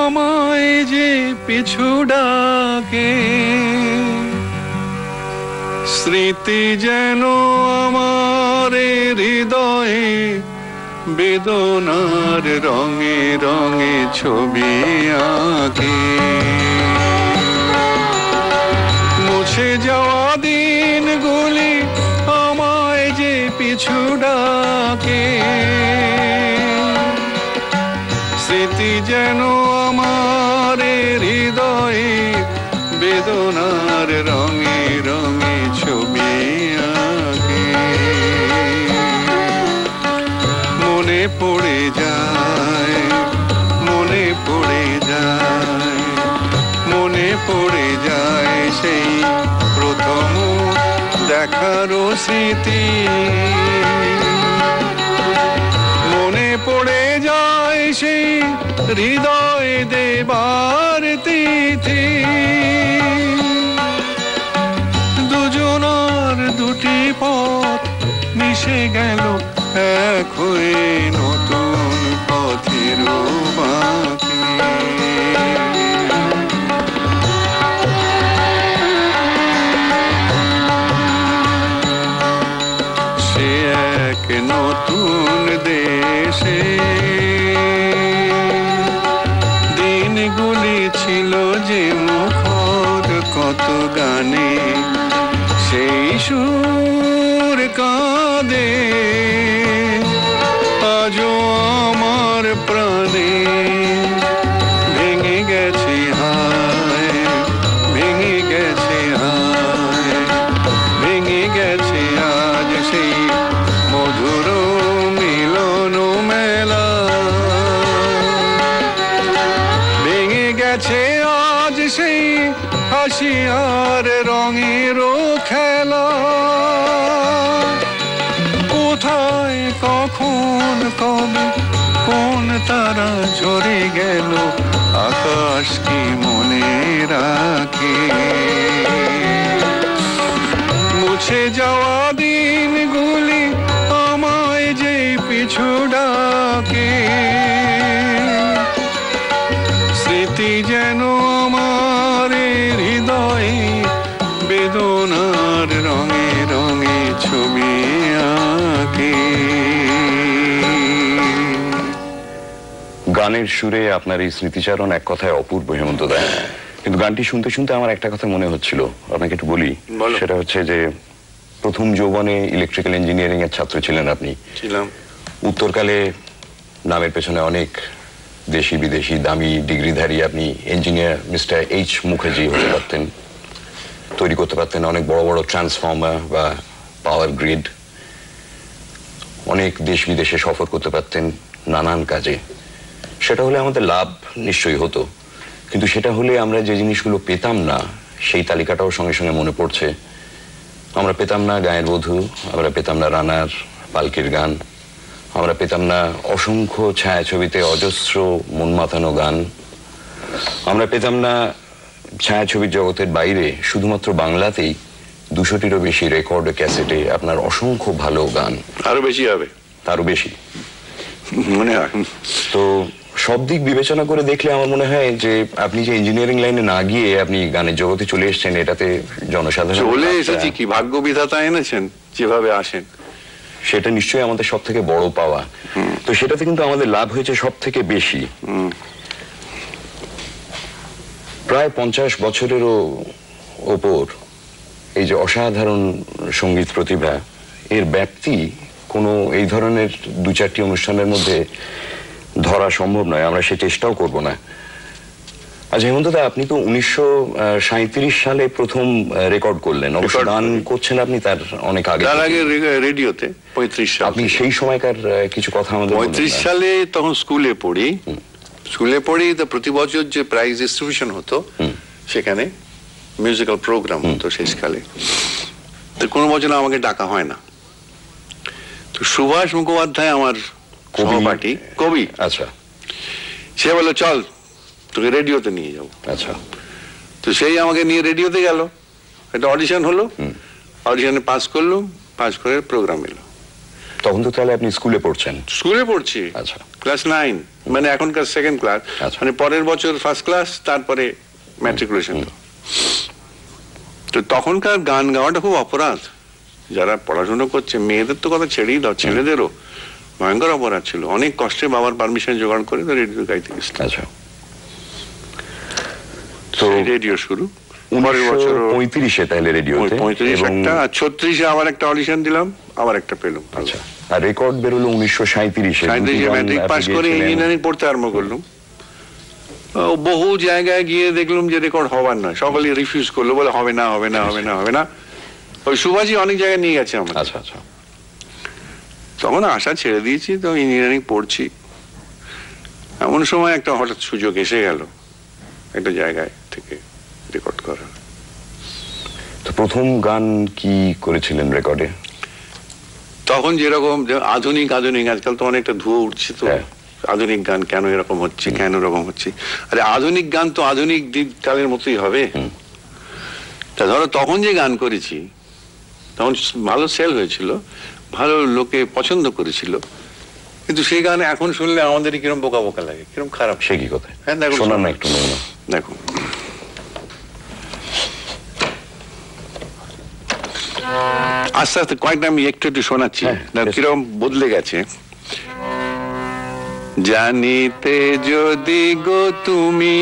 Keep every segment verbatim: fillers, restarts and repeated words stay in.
আমায় যে পিছু ডাকে, স্মৃতি যেন আমার হৃদয়ে বেদনার রঙে রঙে ছবি আঁকে। মুছে যাওয়া দিনগুলি আমায় যে পিছু ডাকে, স্মৃতি যেন আমার হৃদয়ে বেদনার রঙে রঙে ছবি আঁকে। মনে পড়ে যায়, মনে পড়ে যায়, মনে পড়ে যায় সেই প্রথম দেখারও স্মৃতি। মনে পড়ে যায় সেই হৃদয় দেবার তিথি। দুজনার দুটি পথ মিশে গেল এক হয়ে নতুন পথের বাঁকে। সে এক নতুন দেশে দিনগুলি ছিল যে মুখর কত গানে, সেই সুর কাঁদে আজও আমার প্রাণে। ভেঙে গেছে হায়, ভেঙে গেছে হায়, ভেঙে গেছে আজ সেই মধুর মিলন মেলা। ভেঙে গেছে আজ সেই হাসি আর রঙের খেলা। কোথায় কখন কবে কোন তারা ঝরে গেল, আকাশ কি মনে রাখে। মুছে যাওয়া দিনগুলি আমায় যে পিছু ডাকে, স্মৃতি যেন আমার হৃদয়ে বেদনার রঙে রঙে ছবি আঁকে। গানের সুরে আপনার এই স্মৃতিচারণ এক কথায় অপূর্ব হেমন্ত দা। কিন্তু গানটি শুনতে শুনতে আমার একটা কথা মনে হচ্ছিল, আপনাকে একটু বলি। সেটা হচ্ছে যে প্রথম যৌবনে ইলেকট্রিক্যাল ইঞ্জিনিয়ারিং এর ছাত্র ছিলেন আপনি। ছিলাম। উত্তরকালে নামের পেছনে অনেক দেশি বিদেশি দামি ডিগ্রিধারী আপনি ইঞ্জিনিয়ার মিস্টার এইচ মুখার্জি হতে পারতেন, তৈরি করতে পারতেন অনেক বড় বড় ট্রান্সফর্মার বা পাওয়ার গ্রিড। অনেক দেশ বিদেশে সফর করতে পারতেন নানান কাজে। সেটা হলে আমাদের লাভ নিশ্চয়ই হতো, কিন্তু সেটা হলে আমরা যে জিনিসগুলো পেতাম না সেই তালিকাটাও সঙ্গে সঙ্গে মনে পড়ছে। আমরা পেতাম না গায়ের বধূ, আমরা পেতাম না রানার পালকির গান, আমরা পেতাম না অসংখ্য ছায়াছবিতে অজস্র মন মাতানো গান, আমরা পেতাম না ছায়াছবির জগতের বাইরে শুধুমাত্র বাংলাতেই দুশোটিরও বেশি রেকর্ড ক্যাসেটে আপনার অসংখ্য ভালো গান। আরো বেশি হবে, আরো বেশি মনে হয়। তো সব দিক বিবেচনা করে দেখলে আমার মনে হয় যে আপনি যে ইঞ্জিনিয়ারিং লাইনে না গিয়ে আপনি গানের জগতে চলে এসেছেন, এটাতে জনসাধারণ চলে এসেছি কি ভাগ্য বিধাতা এনেছেন যেভাবে আসেন, সেটা নিশ্চয়ই আমাদের সব থেকে বড় পাওয়া। তো সেটাতে কিন্তু আমাদের লাভ হয়েছে সব থেকে বেশি। প্রায় পঞ্চাশ বছরেরও ওপর এই যে অসাধারণ সঙ্গীত প্রতিভা, এর ব্যাপ্তি কোনো এই ধরনের দু চারটি অনুষ্ঠানের মধ্যে ধরা সম্ভব নয়, আমরা সে চেষ্টাও করব না। আচ্ছা হেমন্ত দা, আপনি তো উনিশশো সাঁইত্রিশ সালে প্রথম রেকর্ড করলেন, অবশ্য গান করছেন আপনি তার অনেক আগে। তার আগে রেডিওতে পঁয়ত্রিশ সাল। আপনি সেই সময়কার কিছু কথা আমাদের। পঁয়ত্রিশ সালে তখন স্কুলে পড়ি, স্কুলে পড়ি তো প্রতি বছর যে প্রাইজ ডিস্ট্রিবিউশন হতো সেখানে মিউজিক্যাল প্রোগ্রাম হতো শেষকালে। তো কোনো বছর আমাকে ডাকা হয় না। তো সুভাষ মুখোপাধ্যায় আমার সহপাঠী কবি, আচ্ছা, সে বলল চল তোকে রেডিওতে নিয়ে যাবো। আচ্ছা, তো সেই আমাকে নিয়ে রেডিওতে গেল, একটা অডিশন হলো, অডিশনে পাস করলো, পাস করে প্রোগ্রাম এলো। তখন তো তাহলে আপনি স্কুলে পড়ছেন? স্কুলে পড়ছি, আচ্ছা, ক্লাস নাইন, মানে এখনকার সেকেন্ড ক্লাস, মানে পরের বছর ফার্স্ট ক্লাস, তারপরে ম্যাট্রিকুলেশন। তো তখনকার গান গাওয়াটা খুব অপরাধ। যারা পড়াশোনা করছে, মেয়েদের তো কথা ছেড়েই দাও, ছেলেদেরও ভয়ঙ্কর অপরাধ ছিল। অনেক কষ্টে বাবার পারমিশন জোগাড় করে রেডিও গাইতে গেছিল। আচ্ছা, তো রেডিও শুরু পঁয়ত্রিশে, তাহলে রেডিওতে পঁয়ত্রিশ একটা, আর ছত্রিশে আবার একটা অডিশন দিলাম, আবার একটা পেলাম। আচ্ছা, আর রেকর্ড বেরোলো উনিশশো সাঁইত্রিশে। সাঁইত্রিশে ম্যাট্রিক পাস করে ইঞ্জিনিয়ারিং পড়তে আরম্ভ করলাম। বহু জায়গায় গিয়ে দেখলাম যে রেকর্ড হবার নয়, সকলে রিফিউজ করলো, বলে হবে না হবে না হবে না হবে না। ওই সুভাষী অনেক জায়গায় নিয়ে গেছে আমার। আচ্ছা আচ্ছা, তখন আশা ছেড়ে দিয়েছি, তো ইঞ্জিনিয়ারিং পড়ছি। এমন সময় একটা হঠাৎ সুযোগ এসে গেল একটা জায়গায় থেকে রেকর্ড করা। তো প্রথম গান কি করেছিলেন রেকর্ডে? তখন যেরকম আধুনিক আধুনিক আজকাল তো অনেকটা ধুয়ো উঠছে, তো আধুনিক গান কেন এরকম হচ্ছে, কেন এরকম হচ্ছে। আরে আধুনিক গান তো আধুনিক কালের মতোই হবে। তা ধরো তখন যে গান করেছি, তখন ভালো সেল হয়েছিল, ভালো লোকে পছন্দ করেছিল, কিন্তু সেই গান এখন শুনলে আমাদের কিরম বোকা বোকা লাগে, কিরম খারাপ। সে কি কথা? হ্যাঁ দেখো, শোনান না একটু। দেখো, আস্তে আস্তে কয়েকটা আমি একটু একটু শোনাচ্ছি, কিরকম বদলে গেছে। জানিতে যদি গো তুমি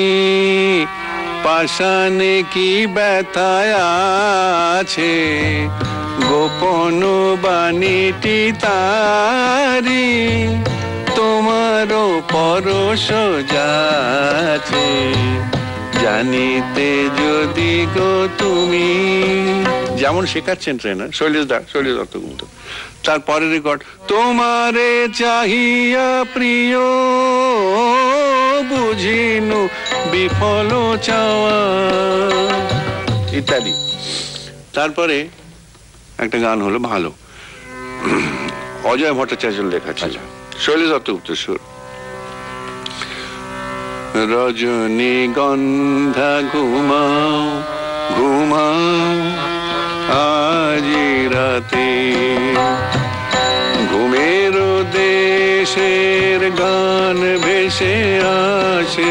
পাষাণে কি ব্যথায় আছে, গোপন বাণীটি তারি তোমারও পরশ যাচ্ছে। জানিতে যদি গো তুমি, যেমন শেখাচ্ছেন ট্রেনার শৈলেশ দা, শৈলেশ দত্তগুপ্ত। তারপরে রেকর্ড, তোমারে চাহিয়া প্রিয় বুঝিনু বিফল চাওয়া, ইত্যাদি। তারপরে একটা গান হলো ভালো, অজয় ভট্টাচার্যের লেখা ছিল, শৈলেশ দত্তগুপ্ত সুর। রজনীগন্ধা ঘুমাও ঘুমাও আজি রাতে, ঘুমের দেশের গান ভেসে আসে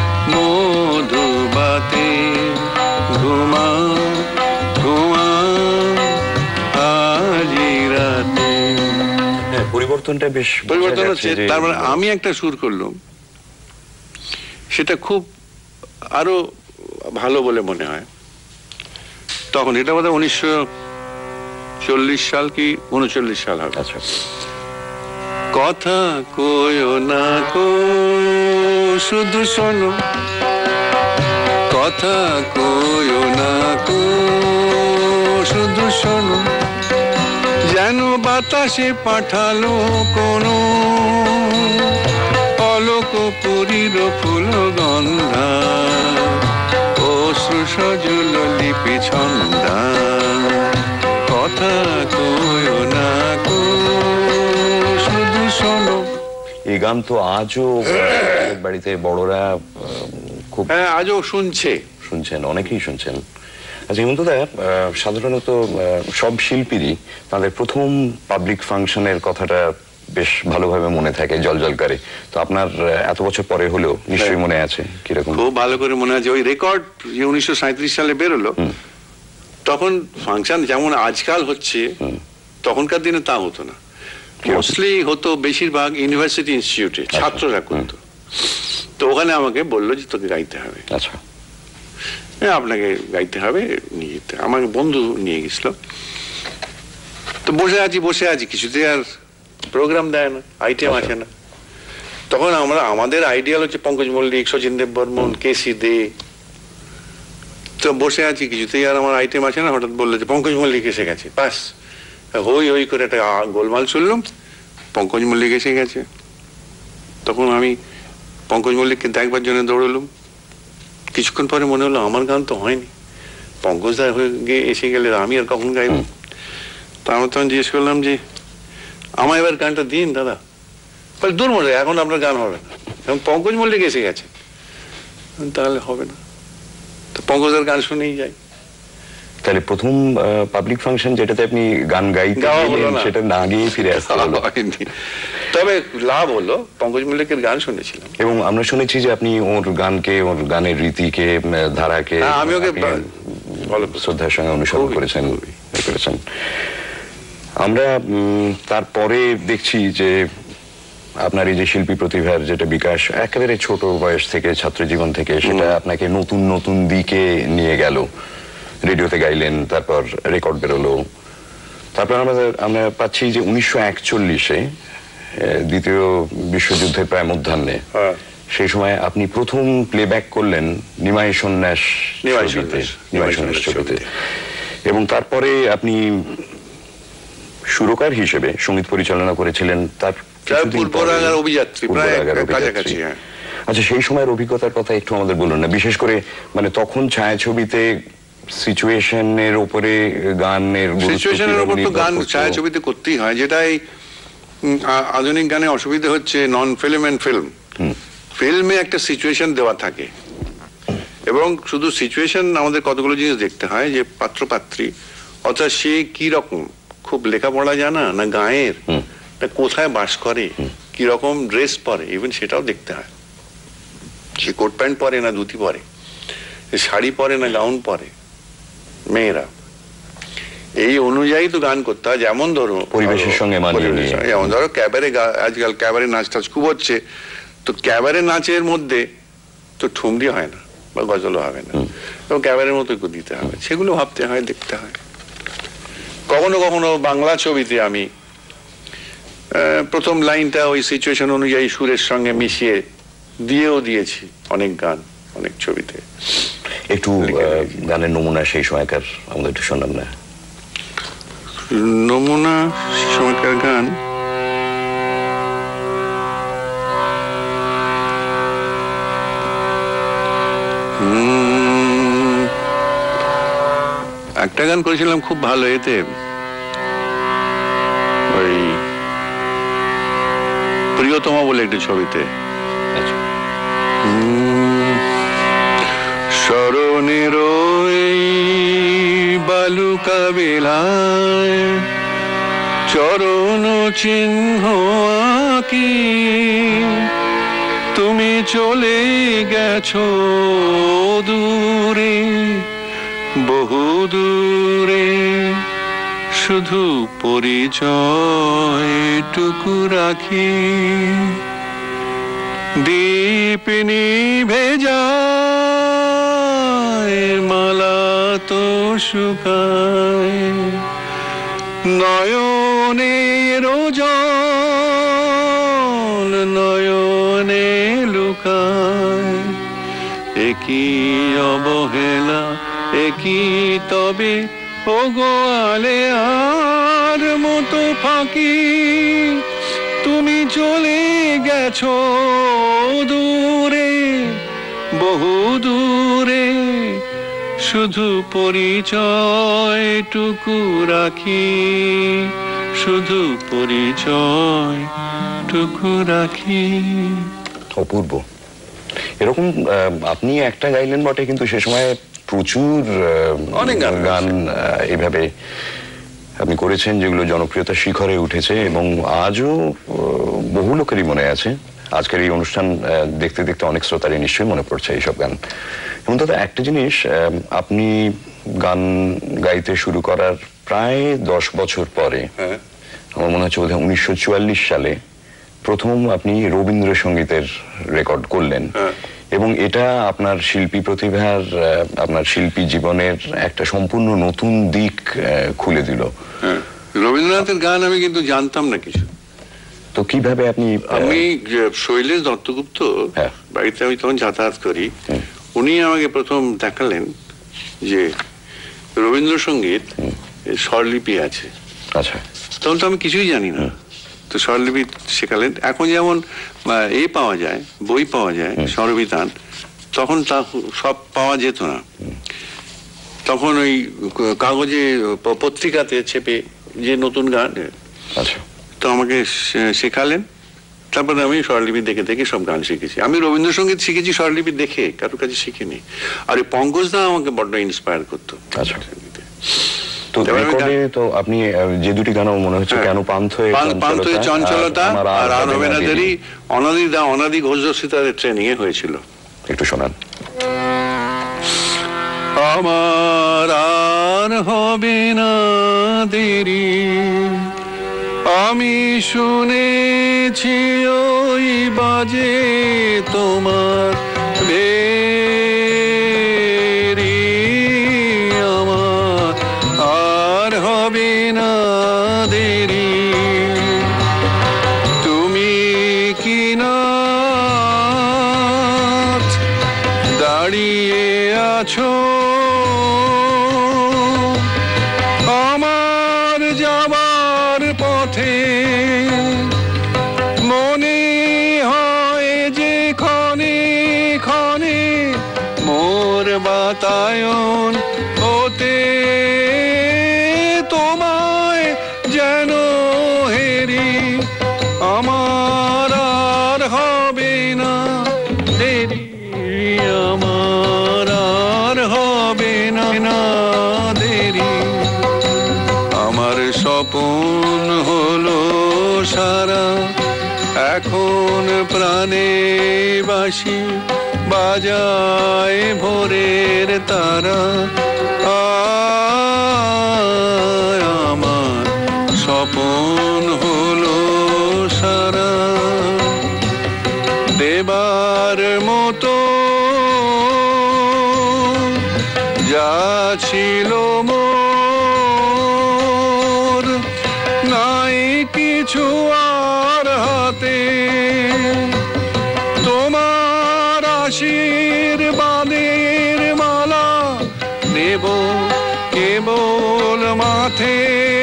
মধুবাতে, ঘুমাও ঘুমাও আজি রাতে। পরিবর্তনটা বেশ পরিবর্তন হচ্ছে। তারপরে আমি একটা সুর করলাম, সেটা খুব আরো ভালো বলে মনে হয় তখন। এটা বোধহয় উনিশশো চল্লিশ সাল কি উনচল্লিশ সাল হবে। আচ্ছা, কথা কয়ো না কো শুধু শোনো, কথা কয়ো না কো শুধু শোনো, যেন বাতাসে পাঠালো কোনো অলোক পুরীর ফুল গন্ধা, অশ্রু সজল লিপি ছন্দা, কথা কয়ো না কো শুধু শোনো। এই গান তো আজও বাড়িতে বড়রা খুব, হ্যাঁ আজও শুনছে, শুনছেন, অনেকেই শুনছেন। আচ্ছা হেমন্তদা, সাধারণত সব শিল্পীরই তাদের প্রথম পাবলিক ফাংশনের কথাটা বেশ ভালোভাবে মনে থাকে, জল জল করে। তো আপনার এত বছর পরে হলেও নিশ্চয়ই মনে আছে? কিরকম? খুব ভালো করে মনে আছে। ওই রেকর্ড যে উনিশশো সাঁইত্রিশ সালে বেরোলো, তখন ফাংশন যেমন আজকাল হচ্ছে তখনকার দিনে তা হতো না। মোস্টলি হতো বেশিরভাগ ইউনিভার্সিটি ইনস্টিটিউটে ছাত্ররা করতো। তো ওখানে আমাকে বললো যে তোকে গাইতে হবে। আচ্ছা, আপনাকে গাইতে হবে, নিয়ে যেতে। আমাকে বন্ধু নিয়ে গেছিল। তো বসে আছি বসে আছি কিছুতে আর প্রোগ্রাম দেয় না, আইটেম আসে না। তখন আমরা, আমাদের আইডিয়াল হচ্ছে পঙ্কজ মল্লিক, শচীন দেব বর্মন, কেসি দে। তো বসে আছি কিছুতেই আর আমার আইটেম আসে না। হঠাৎ বললো যে পঙ্কজ মল্লিক এসে গেছে। বাস হই হই করে একটা গোলমাল শুনলাম, পঙ্কজ মল্লিক এসে গেছে। তখন আমি পঙ্কজ মল্লিককে দেখবার জন্য দৌড়লাম। কিছুক্ষণ পরে মনে হলো আমার গান তো হয়নি, পঙ্কজ দা হয়ে গিয়ে এসে গেলে আমি আর কখন গাইব। তা আমি তখন জিজ্ঞেস করলাম যে আমার এবার গানটা দিন দাদা। বলে দূর মরে, এখন আপনার গান হবে না, এখন পঙ্কজ মল্লিক এসে গেছে। তাহলে হবে না, তো পঙ্কজের গান শুনেই যাই। তাহলে প্রথম পাবলিক ফাংশন যেটাতে আপনি গান গাইতে গেলেন সেটা না গিয়ে ফিরে আসতে হলো। তবে লাভ হলো, পঙ্কজ মল্লিকের গান শুনেছিলাম এবং আমরা শুনেছি যে আপনি ওর গানকে, ওর গানের রীতিকে, ধারাকে আমি ওকে শ্রদ্ধার সঙ্গে অনুসরণ করেছেন করেছেন আমরা তারপরে দেখছি যে আপনার এই যে শিল্পী প্রতিভার যেটা বিকাশ একেবারে ছোট বয়স থেকে, ছাত্র জীবন থেকে, সেটা আপনাকে নতুন নতুন দিকে নিয়ে গেল। রেডিওতে গাইলেন, তারপর রেকর্ড বেরোলো, তারপর আমাদের আমরা পাচ্ছি যে উনিশশো একচল্লিশে দ্বিতীয় বিশ্বযুদ্ধের প্রায় মধ্যাহ্নে সেই সময় আপনি প্রথম প্লেব্যাক করলেন নিমাই সন্ন্যাস ছবিতে, এবং তারপরে আপনি সুরকার হিসেবে সঙ্গীত পরিচালনা করেছিলেন তার অভিযাত্রী। আচ্ছা, সেই সময়ের অভিজ্ঞতার কথা একটু আমাদের বলুন না, বিশেষ করে মানে তখন ছায়াছবিতে সিচুয়েশনের উপরে গানের সিচুয়েশনের উপর তো গান ছায়াছবিতে করতেই হয়, যেটাই আধুনিক গানে অসুবিধা হচ্ছে নন ফিল্ম এন্ড ফিল্ম। ফিল্মে একটা সিচুয়েশন দেওয়া থাকে এবং শুধু সিচুয়েশন আমাদের কতগুলো জিনিস দেখতে হয়, যে পাত্র পাত্রী অর্থাৎ সে কি রকম, খুব লেখাপড়া জানা না গায়ের, না কোথায় বাস করে, কি রকম ড্রেস পরে, ইভেন সেটাও দেখতে হয়। সে কোট প্যান্ট পরে না ধুতি পরে, শাড়ি পরে না গাউন পরে মেয়েরা, এই অনুযায়ী তো গান করতে হয়। যেমন ধরো পরিবেশের সঙ্গে মানিয়ে নিয়ে, যেমন ধরো ক্যাবারে, আজকাল ক্যাবারে নাচ টাচ খুব হচ্ছে, তো ক্যাবারে নাচের মধ্যে তো ঠুমরি হয় না বা গজলও হবে না, এবং ক্যাবারের মতো দিতে হবে, সেগুলো ভাবতে হয়, দেখতে হয়। কখনো কখনো বাংলা ছবিতে আমি প্রথম লাইনটা ওই সিচুয়েশন অনুযায়ী সুরের সঙ্গে মিশিয়ে দিয়েও দিয়েছি অনেক গান, অনেক ছবিতে। একটু গানের নমুনা সেই সময়কার আমাদের একটু শোনান না। নমুনা সময়কার গান একটা গান করেছিলাম খুব ভালো, এতে ওই প্রিয়তমা বলে একটা ছবিতে। স্মরণের বালুকা বেলায় চরণ চিহ্ন আঁকি, তুমি চলে গেছো দূরে, বহু দূরে, শুধু পরিচয়টুকু রাখি, দীপ নিভে যায়, মালা তো শুকায়, নয়নের জল নয়নে লুকায়, একই অবহেলা, একই তবে ও গোয়ালে আর মতো ফাঁকি, তুমি চলে গেছো দূরে, বহু দূরে, শুধু পরিচয়টুকু রাখি, শুধু পরিচয়টুকু রাখি। অপূর্ব। এরকম আপনি একটা গাইলেন বটে, কিন্তু সে সময় প্রচুর অনেক গান এইভাবে আপনি করেছেন যেগুলো জনপ্রিয়তার শিখরে উঠেছে এবং আজও বহু লোকেরই মনে আছে। আজকের এই অনুষ্ঠান দেখতে দেখতে অনেক শ্রোতারই নিশ্চয়ই মনে পড়ছে এইসব গান। এবং দাদা একটা জিনিস, আপনি গান গাইতে শুরু করার প্রায় দশ বছর পরে, আমার মনে হচ্ছে বোধহয় উনিশশো চুয়াল্লিশ সালে প্রথম আপনি রবীন্দ্রসঙ্গীতের রেকর্ড করলেন, এবং এটা আপনার শিল্পী প্রতিভার, আপনার শিল্পী জীবনের একটা সম্পূর্ণ নতুন দিক খুলে দিল। রবীন্দ্রনাথের গান আমি কিন্তু জানতাম না কিছু। তো কিভাবে আপনি? আমি শৈলেশ দত্তগুপ্ত বাড়িতে আমি তখন যাতায়াত করি, উনি আমাকে প্রথম দেখালেন যে রবীন্দ্রসঙ্গীত স্বরলিপি আছে। আচ্ছা, তখন তো আমি কিছুই জানি না, তো স্বরলিপি শেখালেন। এখন যেমন এ পাওয়া যায়, বই পাওয়া যায় স্বরবিতান, তখন তা সব পাওয়া যেত না। তখন ওই কাগজে পত্রিকাতে চেপে যে নতুন গান, তো আমাকে শেখালেন। তারপরে আমি স্বরলিপি দেখে দেখে সব গান শিখেছি। আমি রবীন্দ্রসঙ্গীত শিখেছি স্বরলিপি দেখে, কারোর কাছে শিখিনি। আর এই পঙ্কজদা আমাকে বড্ড ইন্সপায়ার করতো। তো রেকর্ডে তো আপনি যে দুটি গান মনে হচ্ছে কেন পান্থ পান্থ চঞ্চলতা আর আর হবে না দেরি অনাদি দা অনাদি ঘোষ সিতারের ট্রেনিং এ হয়েছিল। একটু শোনান। আমার আর হবে না দেরি, আমি শুনেছি ওই বাজে তোমার বেরি, আমার আর হবে না দেরি, তুমি কি না দাঁড়িয়ে আছো আমার যাবার পথে, মনে হয় যে ক্ষণে ক্ষণে মোর বাতায়ন হতে তোমায় যেন হেরি, আমার আর হবে না দেরি, আমার আর হবে না না দেরি, আমার স্বপন হলো সারা এখন প্রাণে বাসি বাজায় ভোরের তারা, আমার স্বপন হলো সারা দেবার মতো যা ছিল মোর নাই কিছু আর হাতে, তোমার আশীর্বাদের মালা নেব কেবল মাথে,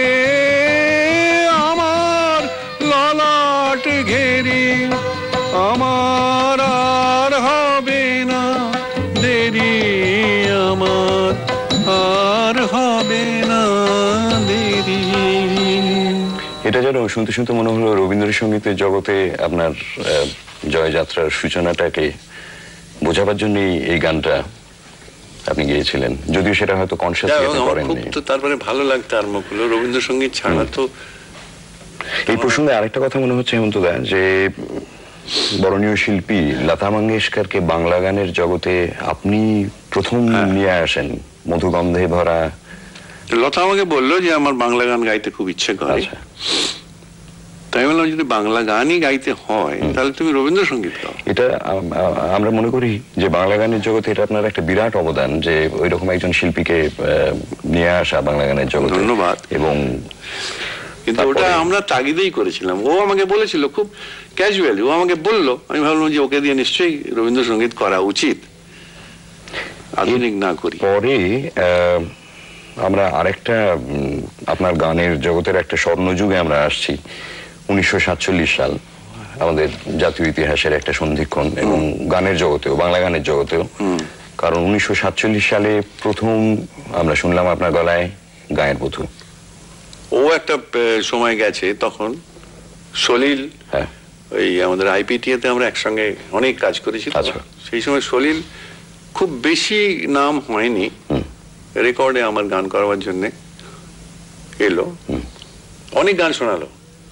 আমার ললাট ঘেরি, আমার আর হবে না দেরি, আমার আর হবে না দেরি। এটা যেন শুনতে শুনতে মনে হলো রবীন্দ্রসঙ্গীতের জগতে আপনার জয়যাত্রার সূচনাটাকে বোঝাবার জন্যই এই গানটা আপনি গিয়েছিলেন, যদিও সেটা হয়তো কনসিয়াসলি করেননি। তারপরে ভালো লাগতো আর মুখগুলো রবীন্দ্রসঙ্গীত ছাড়া তো। এই প্রসঙ্গে আরেকটা কথা মনে হচ্ছে হেমন্ত দা, যে বরণীয় শিল্পী লতা মঙ্গেশকরকে বাংলা গানের জগতে আপনি প্রথম নিয়ে আসেন, মধুগন্ধে ভরা। লতা আমাকে বললো যে আমার বাংলা গান গাইতে খুব ইচ্ছে করে, তাই বললাম যদি বাংলা গানই গাইতে হয় তাহলে তুমি রবীন্দ্রসঙ্গীত গাও। এটা আমরা মনে করি যে বাংলা গানের জগতে এটা আপনার একটা বিরাট অবদান, যে ওই রকম একজন শিল্পীকে নিয়ে আসা বাংলা গানের জগতে। ধন্যবাদ। এবং কিন্তু ওটা আমরা তাগিদেই করেছিলাম, ও আমাকে বলেছিল খুব ক্যাজুয়ালি, ও আমাকে বললো, আমি ভাবলাম যে ওকে দিয়ে নিশ্চয়ই রবীন্দ্রসঙ্গীত করা উচিত, আধুনিক না করি। পরে আমরা আরেকটা আপনার গানের জগতের একটা স্বর্ণযুগে আমরা আসছি, উনিশশো সাতচল্লিশ সাল, আমাদের জাতীয় ইতিহাসের একটা সন্ধিক্ষণ এবং গানের জগতেও, বাংলা গানের জগতেও, কারণ উনিশশো সাতচল্লিশ সালে প্রথম আমরা শুনলাম আপনার গলায় গায়ের বধূ। ও একটা সময় গেছে তখন সলিল, হ্যাঁ, ওই আমাদের আইপিটিএতে আমরা একসঙ্গে অনেক কাজ করেছি, সেই সময় সলিল খুব বেশি নাম হয়নি, রেকর্ডে আমার গান করাবার জন্য এলো, অনেক গান শোনালো।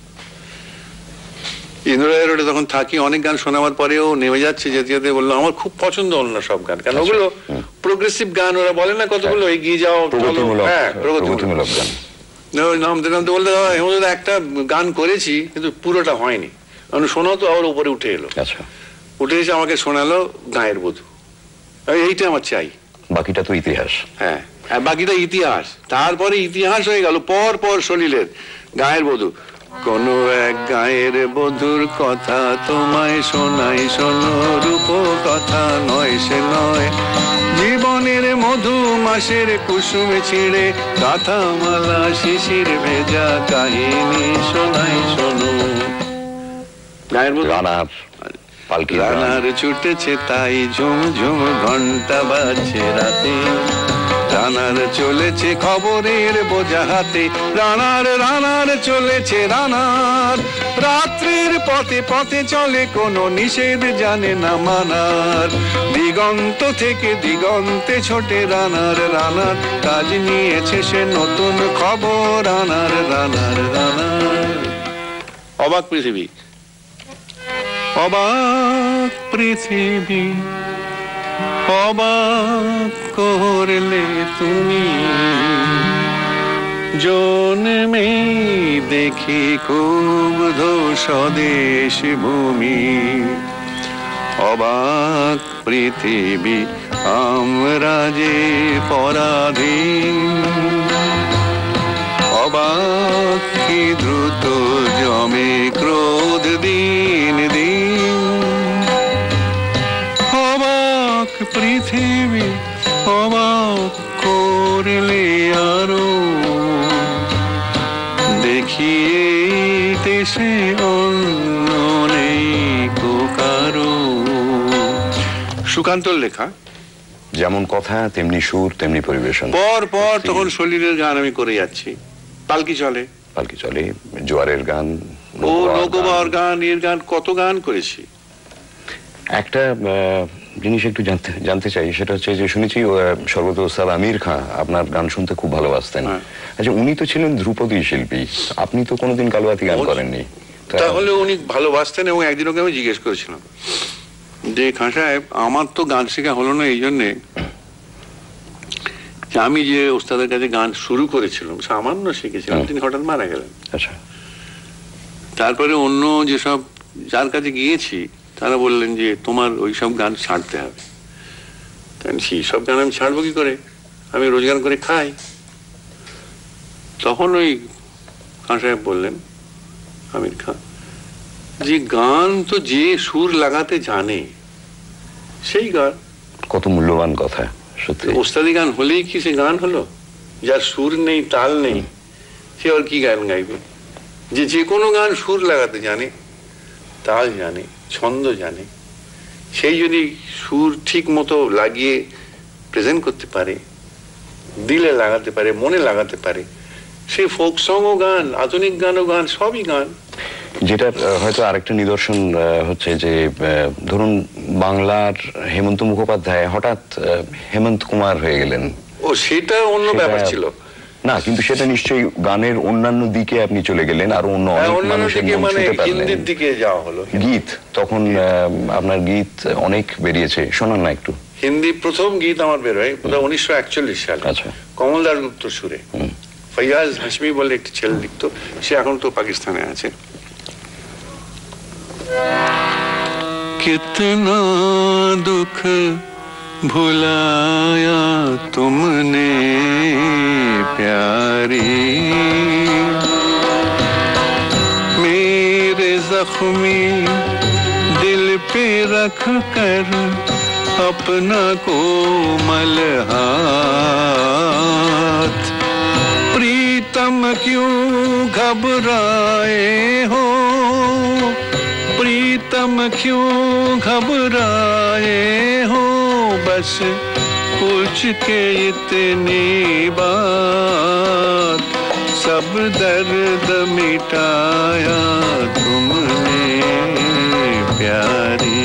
ইন্দ্রায় রোডে তখন থাকি, অনেক গান শোনাবার পরেও নেমে যাচ্ছে, যেতে যেতে বললো আমার খুব পছন্দ হল না সব গান, কারণ ওগুলো প্রোগ্রেসিভ গান, ওরা বলে না কতগুলো এগিয়ে যাও, হ্যাঁ প্রগতিমূলক গান। নামতে নামতে বলতে হেমন্ত একটা গান করেছি কিন্তু পুরোটা হয়নি, শোনাও তো আবার উপরে উঠে এলো, উঠে এসে আমাকে শোনালো গায়ের বধূ, এইটা আমার চাই, বাকিটা তো ইতিহাস। হ্যাঁ, বাকিটা ইতিহাস। তারপরে ইতিহাস হয়ে গেল পর পর সলিলের গায়ের বধূ। কোন এক গায়ের বধূর কথা তোমায় শোনাই, শোনো রূপ কথা নয় সে নয়, জীবনের মধু মাসের কুসুম ছিঁড়ে গাথা মালা শিশির ভেজা কাহিনী শোনাই শোনো। গায়ের বধূ রানার ছুটেছে তাই ঝুম ঝুম ঘন্টা বাজছে রাতে, রানার চলেছে খবরের বোঝা হাতে, রানার রানার চলেছে রানার রাত্রির পথে পথে চলে কোনো নিষেধ জানে না মানার, দিগন্ত থেকে দিগন্তে ছোটে রানার, রানার কাজ নিয়েছে সে নতুন খবর রানার, রানার রানার। অবাক পৃথিবী, অবাক পৃথিবী, অবাক করলে তুমি, জন্মে দেখি ক্ষুব্ধ স্বদেশ ভূমি। অবাক পৃথিবী আমরা যে পরাধীন, অবাক কি দ্রুত জমে ক্রোধ দিন দিন। অবাক পৃথিবী অবাক করলে আরো, দেখিয়ে দেশে অন্য নেই কারো। সুকান্তর লেখা, যেমন কথা তেমনি সুর তেমনি পরিবেশন। পর পর তখন শরীরের গান আমি করে যাচ্ছি। পালকি চলে, পালকি চলে, জোয়ারের গান, ও নৌকোবার গান, এর গান, কত গান করেছি। একটা জিনিস একটু জানতে জানতে চাই, সেটা হচ্ছে যে শুনেছি সর্বত ওস্তাদ আমির খাঁ আপনার গান শুনতে খুব ভালোবাসতেন। আচ্ছা, উনি তো ছিলেন ধ্রুপদী শিল্পী, আপনি তো কোনোদিন কালুয়াতি গান করেননি। তাহলে উনি ভালোবাসতেন। এবং একদিন ওকে আমি জিজ্ঞেস করেছিলাম যে খাঁ সাহেব, আমার তো গান শেখা হলো না এই জন্যে যে আমি যে ওস্তাদের কাছে গান শুরু করেছিলাম সামান্য শিখেছিলাম, তিনি হঠাৎ মারা গেলেন। আচ্ছা, তারপরে অন্য যেসব যার কাছে গিয়েছি তারা বললেন যে তোমার ওই সব গান ছাড়তে হবে। সেই সব গান আমি ছাড়বো কি করে, আমি রোজগার করে খাই। তখন ওই খাঁ সাহেব বললেন, আমির খাঁ, যে গান তো যে সুর লাগাতে জানে সেই গান। কত মূল্যবান কথা সত্যি। ওস্তাদি গান হলেই কি সে গান হলো? যার সুর নেই, তাল নেই, সে আর কি গান গাইবে? যে যে কোনো গান সুর লাগাতে জানে, তাল জানে, ছন্দ জানে, সেই যদি সুর ঠিক মতো লাগিয়ে প্রেজেন্ট করতে পারে, দিলে লাগাতে পারে, মনে লাগাতে পারে, সে ফোক সংও গান, আধুনিক গানও গান, সবই গান। যেটার হয়তো আরেকটা নিদর্শন হচ্ছে যে ধরুন বাংলার হেমন্ত মুখোপাধ্যায় হঠাৎ হেমন্ত কুমার হয়ে গেলেন। ও, সেটা অন্য ব্যাপার ছিল না, কিন্তু সেটা নিশ্চয়ই গানের অন্যান্য দিকে আপনি চলে গেলেন, আর অন্য অনেক মানুষের মন ছুঁতে পারলেন। হিন্দির দিকে যাওয়া হলো। গীত তখন আপনার গীত অনেক বেরিয়েছে, শোনান না একটু। হিন্দি প্রথম গীত আমার বেরোয় উনিশশো একচল্লিশ সালে। আচ্ছা, কমল দাশগুপ্ত সুরে। ফৈয়াজ হাশমি বলে একটি ছেলে লিখতো, সে এখন তো পাকিস্তানে আছে। कितना दुख भुलाया तुमने प्यारी, मेरे जख्मी दिल पे रख कर अपना कोमल हाथ, प्रीतम क्यों घबराए हो, प्रीतम क्यों घबराए हो, बस पूछ के इतनी बात, सब दर्द मिटाया तुमने प्यारी,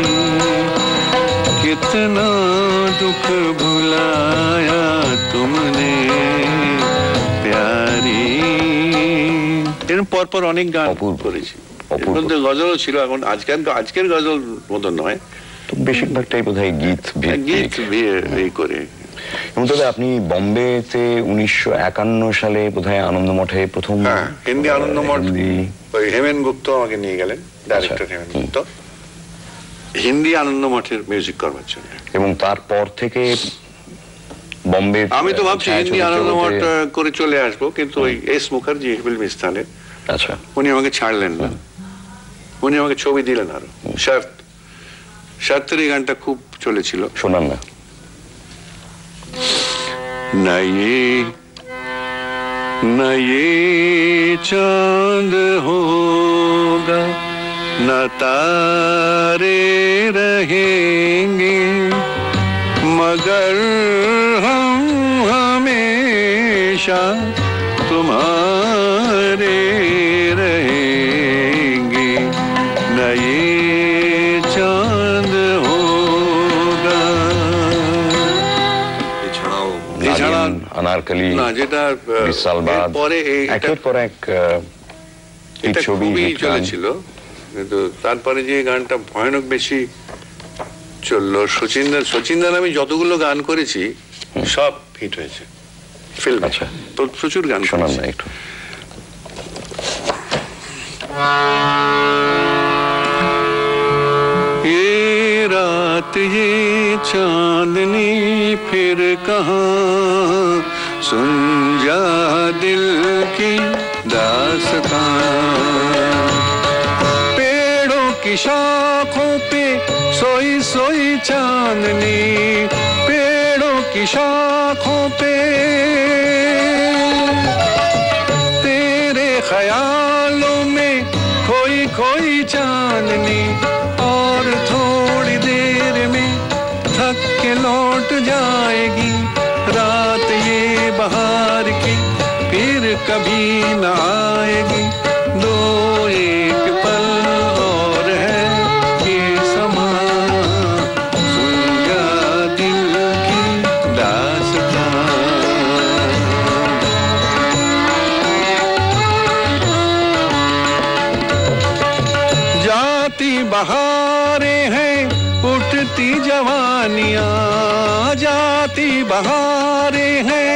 कितना दुख भुलाया तुमने प्यारी। এর পর পর অনেক গান করেছি, গজলও ছিল। এখন আজকের আজকের গজল মতো নয়, বেশিরভাগটাই বোধহয় গীত গীত করে। এবং তবে আপনি বম্বেতে উনিশশো একান্ন সালে বোধহয় আনন্দ মঠে প্রথম হিন্দি আনন্দ মঠ, ওই হেমেন গুপ্ত আমাকে নিয়ে গেলেন, ডাইরেক্টর হেমেন গুপ্ত, হিন্দি আনন্দ মঠের মিউজিক করবার জন্য। এবং তারপর থেকে বম্বে আমি তো ভাবছি হিন্দি আনন্দ মঠ করে চলে আসবো, কিন্তু ওই এস মুখার্জি ফিল্মিস্তানের, আচ্ছা, উনি আমাকে ছাড়লেন না। উনি আমাকে ছবি দিলেন আরো, শর্ত। শর্তের এই গানটা খুব চলেছিল, শোনান না। না ये न ये चांद होगा, न तारे रहेंगे, मगर हम हमेशा तुम्हारे रहेंगे। আনারকলি, না যেটা বিশালবাদ, পরে একের পর এক ছবি চলেছিল, কিন্তু তারপরে যে গানটা ভয়ানক বেশি চললো, সচিনদা সচিনদার আমি যতগুলো গান করেছি সব হিট হয়েছে ফিল্ম। আচ্ছা, প্রচুর গান শোনান না একটু। ये रात ये चांदनी फिर कहाँ, सुन जा दिल की दास्तां, पेड़ों की शाखों पे सोई सोई चांदनी, पेड़ों की शाखों पे तेरे ख्यालों में खोई खोई चांदनी, और थोड़ी देर में थक के लौट जाएगी रात ये बहार की, फिर कभी न आएगी, दो एक पल और है ये समा, सुन जा दिल की दास्तां। जाती बहारें हैं उठती जवानियां, जाती बहारें हैं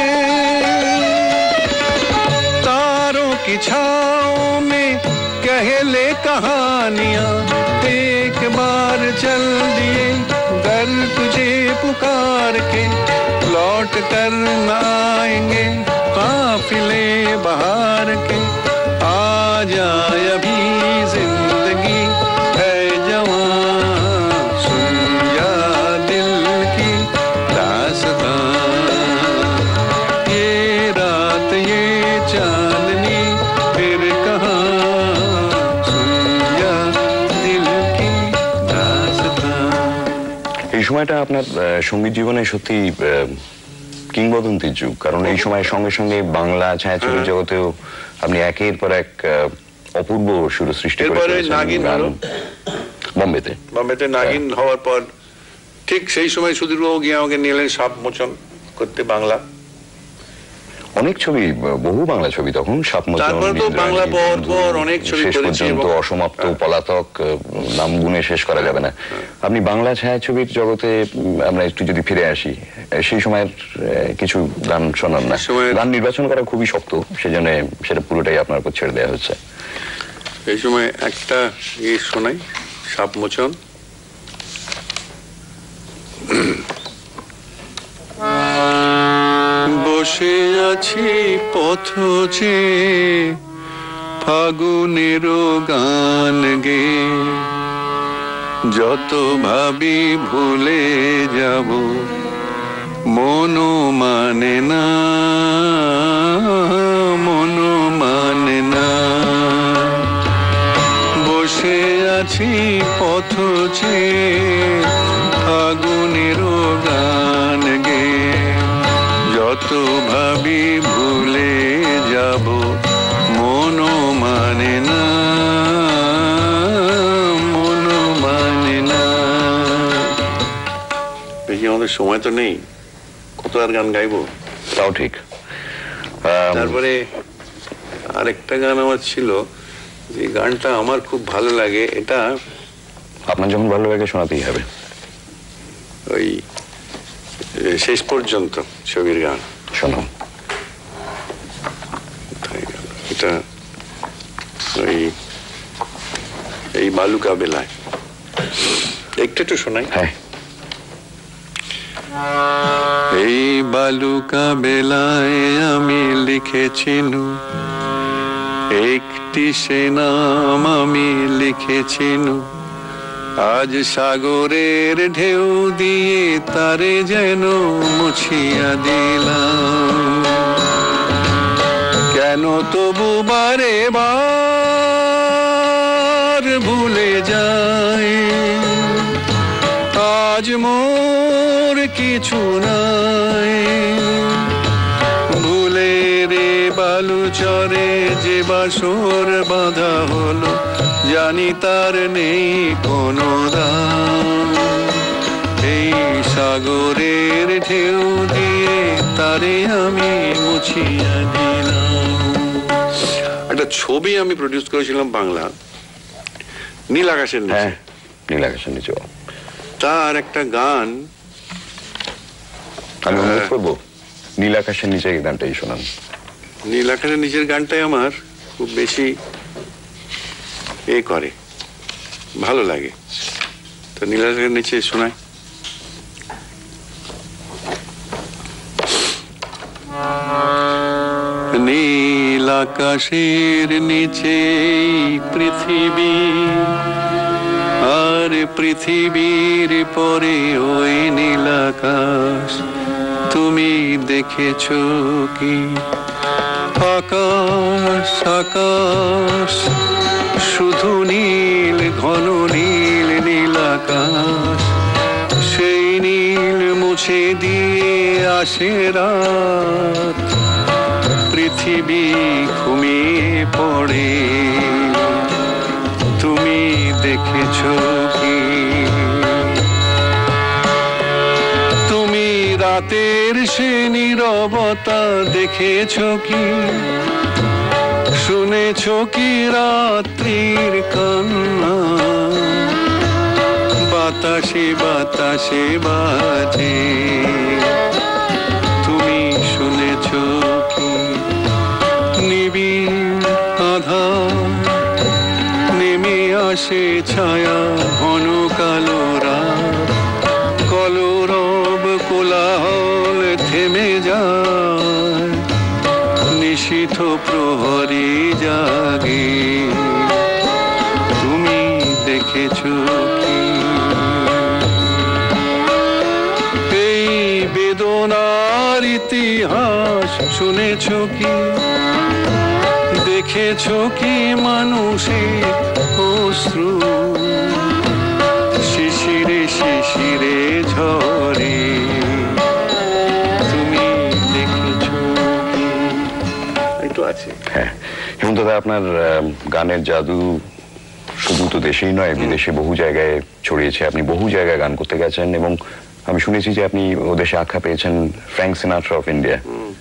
तारों की छाओं में कह ले कहानियां, एक बार चल दिए घर तुझे पुकार के, लौट कर न आएंगे काफिले बहार के, आ जाए अभी जिंदगी है जवां, सुन जा दिल की दास्तां, ये रात ये चांदनी फिर कहाँ, सुन जा दिल की दास्तां। এই সময়টা আপনার সঙ্গীত জীবনে সত্যি কিংবদন্তির যুগ, কারণ এই সময়ের সঙ্গে সঙ্গে বাংলা ছায়াছবির জগতেও আপনি একের পর এক অপূর্ব সুর সৃষ্টি করেছেন। বোম্বেতে বোম্বেতে নাগিন হওয়ার পর ঠিক সেই সময় সুধীরবাবু গিয়ে আমাকে নিলেন সাপ মোচন করতে বাংলা। অনেক ছবি, বহু বাংলা ছবি তখন, সাপ মোচন, তারপরে তো বাংলা পর পর অনেক ছবি করেছি, অসমাপ্ত, পলাতক, নাম গুণে শেষ করা যাবে না। আপনি বাংলা ছায়াছবির জগতে আমরা একটু যদি ফিরে আসি, সেই সময়ের কিছু গান শোনান না? গান নির্বাচন করা খুবই শক্ত, সেজন্য সেটা পুরোটাই আপনার উপর ছেড়ে দেওয়া হচ্ছে। এই সময় একটা ইয়ে শোনাই, সাপ মোচন। বসে আছি পথ চেয়ে ফাগুনেরও গান গে, যত ভাবি ভুলে যাব মনো মানে না, মনো মানে না, বসে আছি পথ চেয়ে ফাগুনেরও গান গে, যত ভাবি ভুলে যাব মনো মানে না, মনো মানে না। দেখি আমাদের সময় তো নেই, কত আর গান গাইবো। তাও ঠিক। তারপরে আরেকটা গান আমার ছিল, যে গানটা আমার খুব ভালো লাগে, এটা আপনার যখন ভালো লাগে শোনাতেই হবে। ওই শেষ পর্যন্ত ছবির গান শোনাও। এটা ওই এই বালুকা বেলায় একটু একটু শোনাই। হ্যাঁ। এই বালুকা বেলায় আমি লিখেছি নু, একটি সে নাম আমি লিখেছি নু, আজ সাগরের ঢেউ দিয়ে তারে যেন মুছিয়া দিলাম, কেন তবু বারে বার ভুলে যায়, আজ মোর কিছু নাই, ভুলে রে বালু চরে যে বাসর বাঁধা হলো, জানি তার নেই কোনো দাম, এই সাগরের ঢেউ দিয়ে তারে আমি মুছিয়া দিলাম। একটা ছবি আমি প্রডিউস করেছিলাম বাংলা, নীল আকাশের নিচে। হ্যাঁ, নীল আকাশের নিচে। তার একটা গান আমি অনুরোধ করবো নীল আকাশের নিচে এই গানটাই শোনান। নীল আকাশের নিচের গানটাই আমার খুব বেশি এ করে, ভালো লাগে। তো নীল আকাশের নিচে শোনায়। নীল আকাশের নিচে পৃথিবী, আর পৃথিবীর পরে ওই নীল আকাশ। তুমি দেখেছো কি আকাশ, আকাশ শুধু নীল, ঘন নীল, নীল আকাশ। সেই নীল মুছে দিয়ে আসে রাত, পৃথিবী ঘুমিয়ে পড়ে। তুমি দেখেছো কি? তুমি রাতের সে নীরবতা দেখেছো কি? শুনেছো কি রাত্রির কান্না? বাতাসে বাতাসে বাজে। তুমি শুনেছো কি? নিবিড় আধার নেমে আসে ছায়া, ঘন কালো রাত, কলরব কোলাহল থেমে যায়, নিশীথ প্রহরী জাগে। তুমি দেখেছো কি? এই বেদনার ইতিহাস শুনেছো কি? দেখেছো কি মানুষের অশ্রু শিশিরে শিশিরে ঝরে? তুমি দেখেছো কি? একটু আছে। হ্যাঁ, হেমন্ত দা, আপনার গানের জাদু শুধু তো দেশেই নয়, বিদেশে বহু জায়গায় ছড়িয়েছে। আপনি বহু জায়গায় গান করতে গেছেন এবং আমি শুনেছি যে আপনি ও দেশে আখ্যা পেয়েছেন ফ্র্যাঙ্ক সিনাট্রা অফ ইন্ডিয়া।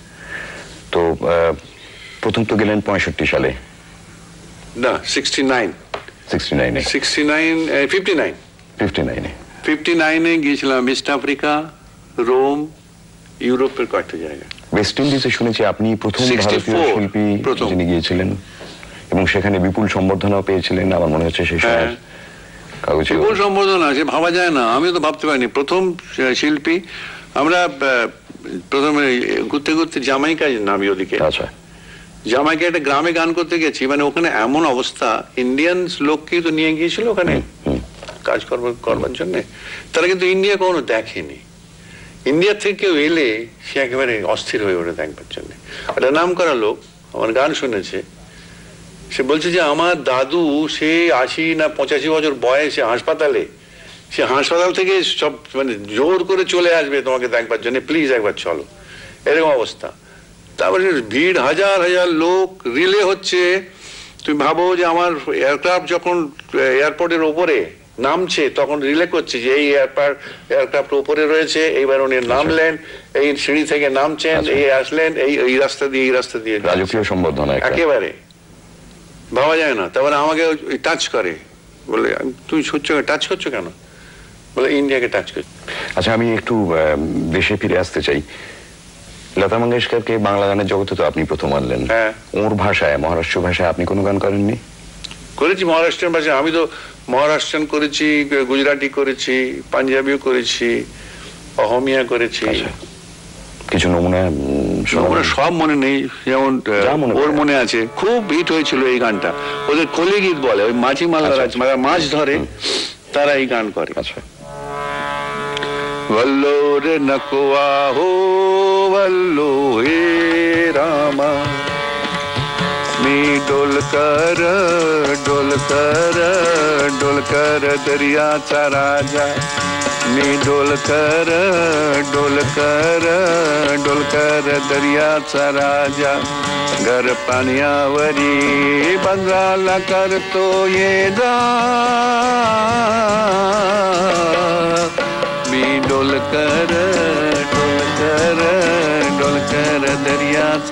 তো প্রথম তো গেলেন পঁয়ষট্টি সালে, না সিক্সটি নাইন সিক্সটি নাইনে sixty nine fifty nine fifty নাইনে ফিফটি নাইনে গিয়েছিলাম ইস্ট আফ্রিকা, রোম, ইউরোপের কয়েকটা জায়গা। ওয়েস্ট ইন্ডিজে শুনেছি আপনি প্রথম ভারতীয় শিল্পী যিনি গিয়েছিলেন এবং সেখানে বিপুল সম্বর্ধনাও পেয়েছিলেন। আমার মনে হচ্ছে সেই সময় কাগজে বিপুল সম্বর্ধনা সে ভাবা যায় না, আমিও তো ভাবতে পারিনি। প্রথম শিল্পী আমরা প্রথমে ঘুরতে ঘুরতে জামাইকা নামি, ওদিকে আচ্ছা জামাইকা একটা গ্রামে গান করতে গেছি। মানে ওখানে এমন অবস্থা, ইন্ডিয়ান লোককে তো নিয়ে গিয়েছিল ওখানে কাজ করবার করবার জন্য। তারা কিন্তু ইন্ডিয়া কখনো দেখেনি। ইন্ডিয়া থেকে কেউ এলে সে একেবারে অস্থির হয়ে ওঠে দেখবার জন্য। একটা নাম করা লোক আমার গান শুনেছে, সে বলছে যে আমার দাদু সে আশি না পঁচাশি বছর বয়সে হাসপাতালে, সে হাসপাতাল থেকে সব মানে জোর করে চলে আসবে তোমাকে দেখবার জন্য, প্লিজ একবার চলো, এরকম অবস্থা। তারপরে ভিড়, হাজার হাজার লোক, রিলে হচ্ছে। তুমি ভাবো যে আমার এয়ারক্রাফট যখন এয়ারপোর্টের ওপরে নামছে তখন রিলে করছে যে এই এয়ারপোর্ট এয়ারক্রাফট উপরে রয়েছে, এইবার উনি নামলেন, এই সিঁড়ি থেকে নামছেন, এই আসলেন, এই এই রাস্তা দিয়ে এই রাস্তা দিয়ে, রাজকীয় সম্বর্ধনা একেবারে ভাবা যায় না। তারপরে আমাকে টাচ করে, বলে তুমি হচ্ছে টাচ করছো কেন? বলে ইন্ডিয়াকে টাচ করছো। আচ্ছা, আমি একটু দেশে ফিরে আসতে চাই। লতা মঙ্গেশকরকে বাংলা গানের জগতে তো আপনি প্রথম আনলেন। হ্যাঁ, ওর ভাষায়, মহারাষ্ট্র ভাষায় আপনি কোনো গান করেননি? করেছি মহারাষ্ট্রের ভাষায়। আমি তো মহারাষ্ট্রান করেছি, গুজরাটি করেছি, পাঞ্জাবিও করেছি, অহমিয়া করেছি। কিছু নমুনা সব মনে নেই, যেমন ওর মনে আছে খুব হিট হয়েছিল এই গানটা। ওদের কলি গীত বলে, ওই মাঝি মালরা মাছ ধরে তারা এই গান করে। আচ্ছা, वल्लो रे नकुआ हो वल्लो हे रामा, मी डोलकर डोलकर डोलकर दर्याचा राजा, मी डोलकर डोलकर डोलकर दर्याचा राजा, घर पाण्यावरी बंगाला करतो ये जा, मी डोलकर डोलकर डोलकर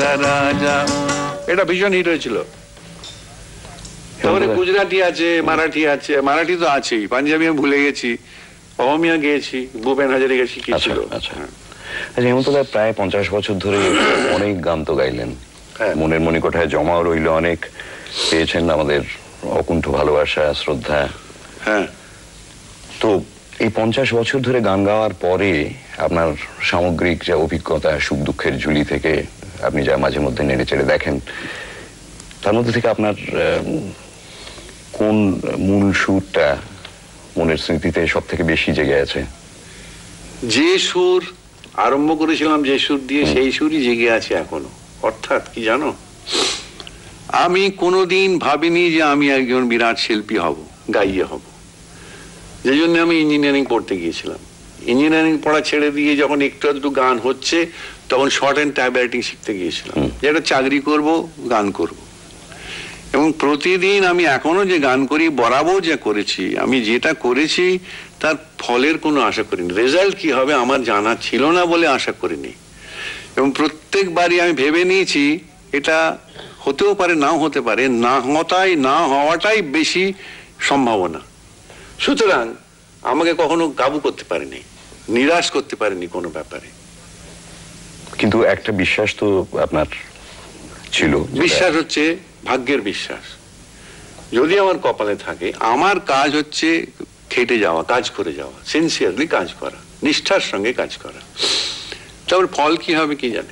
রাজা রাজা, এটা ভীষণ হিট হয়েছিল। তারপরে গুজরাটি আছে, মারাঠি আছে, মারাঠি তো আছেই, পাঞ্জাবি আমি ভুলে গেছি, অহমিয়া গেয়েছি, ভূপেন হাজারিকা শিখিয়েছিল। আচ্ছা হেমন্তদা, প্রায় পঞ্চাশ বছর ধরে অনেক গান তো গাইলেন, মনের মণিকোঠায় জমাও রইল অনেক, পেয়েছেন আমাদের অকুণ্ঠ ভালোবাসা, শ্রদ্ধা। হ্যাঁ, তো এই পঞ্চাশ বছর ধরে গান গাওয়ার পরে আপনার সামগ্রিক যে অভিজ্ঞতা, সুখ দুঃখের ঝুলি থেকে আপনি যা মাঝে মধ্যে নেড়ে চেড়ে দেখেন, তার মধ্যে থেকে আপনার কোন মূল সুরটা মনের স্মৃতিতে সব থেকে বেশি জেগে আছে? যে সুর আরম্ভ করেছিলাম যে সুর দিয়ে, সেই সুরই জেগে আছে এখনো। অর্থাৎ কি জানো, আমি কোনোদিন ভাবিনি যে আমি একজন বিরাট শিল্পী হব, গাইয়ে হব। যে জন্য আমি ইঞ্জিনিয়ারিং পড়তে গিয়েছিলাম। ইঞ্জিনিয়ারিং পড়া ছেড়ে দিয়ে যখন একটু একটু গান হচ্ছে, তখন শর্ট অ্যান্ড টাইপ রাইটিং শিখতে গিয়েছিলাম, যে একটা চাকরি করব, গান করব। এবং প্রতিদিন আমি এখনো যে গান করি, বরাবর যা করেছি, আমি যেটা করেছি তার ফলের কোনো আশা করিনি। রেজাল্ট কি হবে আমার জানা ছিল না বলে আশা করিনি। এবং প্রত্যেকবারই আমি ভেবে নিয়েছি এটা হতেও পারে, নাও হতে পারে, না হওয়াটাই না হওয়াটাই বেশি সম্ভাবনা। সুতরাং আমাকে কখনো কাবু করতে পারেনি, নিরাশ করতে পারেনি কোনো ব্যাপারে। কিন্তু একটা বিশ্বাস তো আপনার ছিল। বিশ্বাস হচ্ছে ভাগ্যের বিশ্বাস। যদি আমার কপালে থাকে, আমার কাজ হচ্ছে খেটে যাওয়া, কাজ করে যাওয়া, সিনসিয়ারলি কাজ করা, নিষ্ঠার সঙ্গে কাজ করা। তারপর ফল কি হবে কি জানে,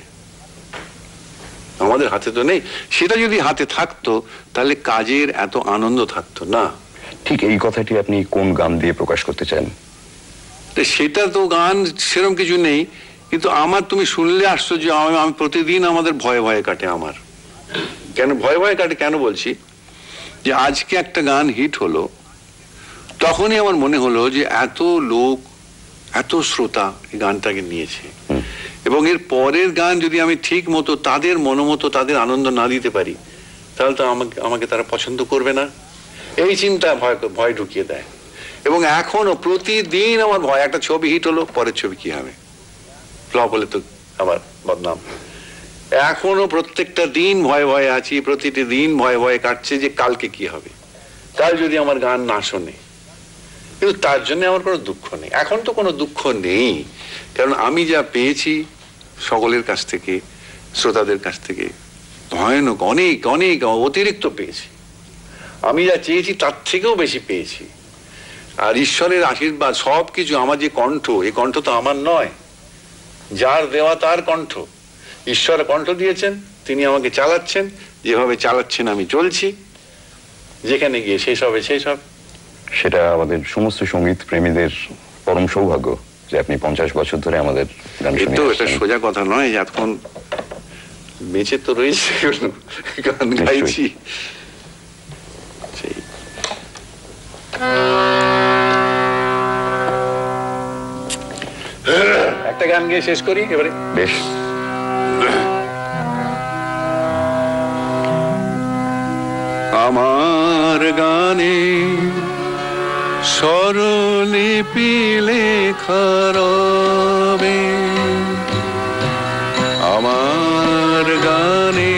আমাদের হাতে তো নেই। সেটা যদি হাতে থাকতো তাহলে কাজের এত আনন্দ থাকতো না। ঠিক এই কথাটি আপনি কোন গান দিয়ে প্রকাশ করতে চান? সেটা তো গান সেরকম কিছু নেই, কিন্তু আমার তুমি শুনলে আশ্চর্য, আমি প্রতিদিন আমাদের ভয়ে ভয়ে কাটে। আমার কেন ভয়ে ভয়ে কাটে কেন বলছি, যে আজকে একটা গান হিট হলো, তখনই আমার মনে হলো যে এত লোক, এত শ্রোতা এই গানটাকে নিয়েছে, এবং এর পরের গান যদি আমি ঠিক মতো তাদের মনোমতো তাদের আনন্দ না দিতে পারি, তাহলে তো আমাকে আমাকে তারা পছন্দ করবে না। এই চিন্তা ভয় ভয় ঢুকিয়ে দেয়। এবং এখনো প্রতিদিন আমার ভয়, একটা ছবি হিট হলো, পরের ছবি কি হবে, ফ্লপ হলে তো আবার বদনাম। এখনো প্রত্যেকটা দিন ভয়ে ভয়ে আছি, প্রতিটি দিন ভয়ে ভয়ে কাটছে যে কালকে কি হবে, কাল যদি আমার গান না শোনে। কিন্তু তার জন্য আমার কোনো দুঃখ নেই, এখন তো কোনো দুঃখ নেই, কারণ আমি যা পেয়েছি সকলের কাছ থেকে, শ্রোতাদের কাছ থেকে ভয়ানক অনেক অনেক অতিরিক্ত পেয়েছি। আমি যা চেয়েছি তার থেকেও বেশি পেয়েছি। আর ঈশ্বরের আশীর্বাদ সব কিছু। আমার যে কণ্ঠ, এই কণ্ঠ তো আমার নয়, যার দেওয়া তার কণ্ঠ। ঈশ্বর কণ্ঠ দিয়েছেন, তিনি আমাকে চালাচ্ছেন, যেভাবে চালাচ্ছেন আমি চলছি, যেখানে গিয়ে শেষ হবে শেষ হবে। সেটা আমাদের সমস্ত সঙ্গীত প্রেমীদের পরম সৌভাগ্য যে আপনি পঞ্চাশ বছর ধরে আমাদের গান শুনে আসছেন। এটা সোজা কথা নয়, যতক্ষণ বেঁচে তো রয়েছে গান গাইছি। একটা গান গিয়ে শেষ করি এবারে। বেশ। আমার গানে স্বরলিপি লেখা রবে, আমার গানে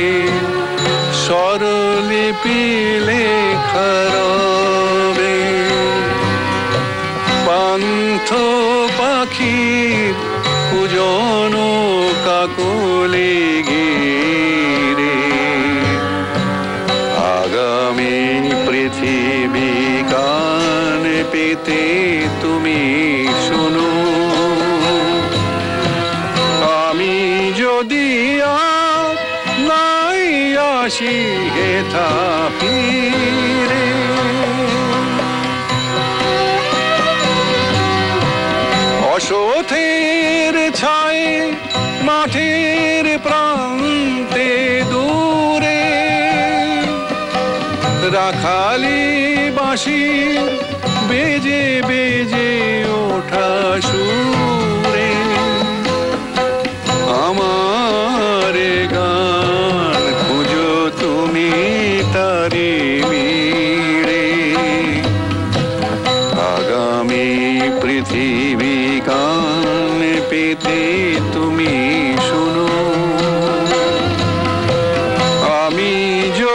স্বরলিপি লেখা রবে, পান্থ পাখির কুজন কাকলে গিরে, আগামী পৃথিবী গান পেতে তুমি শোনো। আমি যদি আর নাই আসি হেথা ফিরে, অসথের ছায় মাঠের প্রান্তে দূরে, রাখালি বাঁশি বেজে বেজে ওঠা সুরে, আমার গান খুঁজো তুমি তারি মিড়ে, আগামী পৃথিবী গান পেতে তুমি শুনো।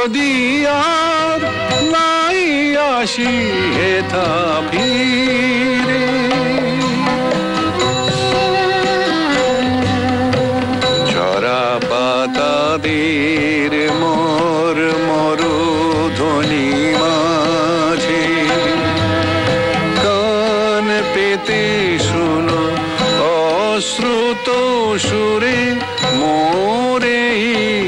যদি আর নাই আসি হেথা ফিরে, ঝরা পাতাদের মোর মরুধ্বনি মাঝে কান পেতে শুনো অশ্রুত সুরে মোরে